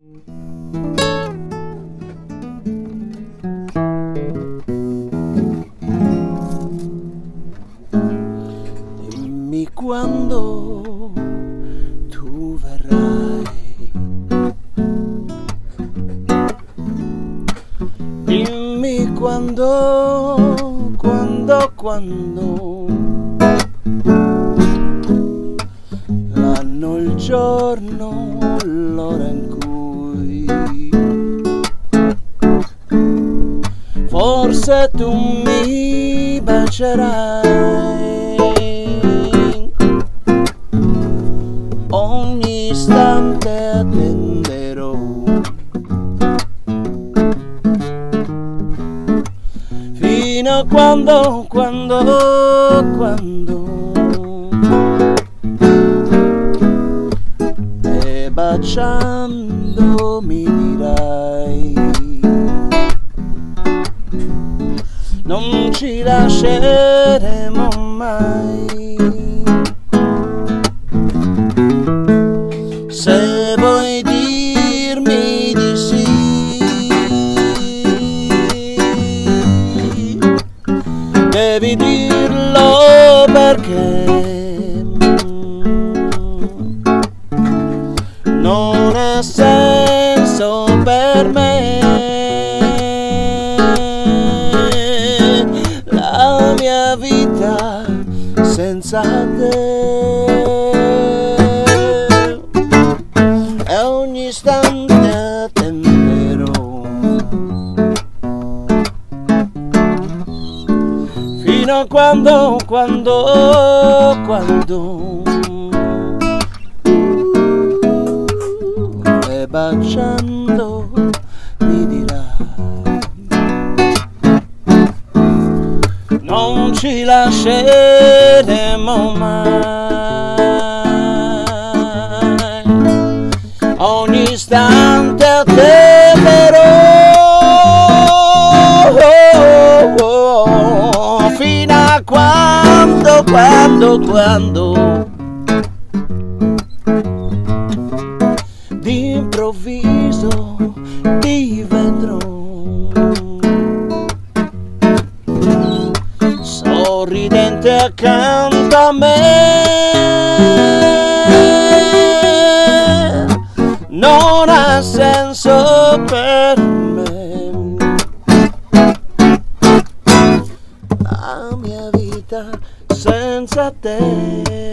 Dimmi quando tu verrai, dimmi quando l'anno, il giorno, l'ora in cui forse tu mi bacerai. Ogni istante attenderò fino a quando e baciando mi dirai non ci lasceremo mai. Se vuoi dirmi di sì, devi dirlo perché non ha senso per me la mia vita senza te. E ogni istante attenderò fino a quando e baciando mi dirai non ci lasceremo mai. Ogni istante attenderò fino a quando d'improvviso ti vedrò sorridente accanto a me. Non ha senso per me la mia vita senza te.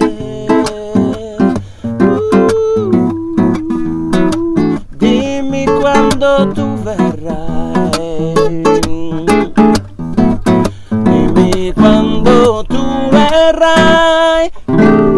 Dimmi quando tu verrai, dimmi quando tu verrai.